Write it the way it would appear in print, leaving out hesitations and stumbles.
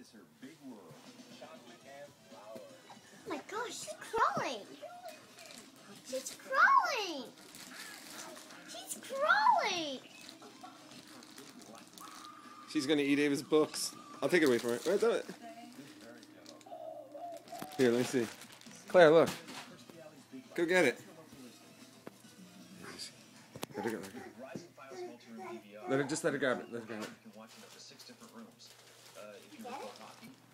is her big world. Chocolate and flowers. Oh my gosh, she's crawling. She's crawling. She's crawling. She's gonna eat Ava's books. I'll take it away from her. Right, do it. Here, let me see. Claire, look. Go get it. Let her go. Just let her grab it. Let her grab it. You can watch it up to 6 different rooms. If you recall hockey.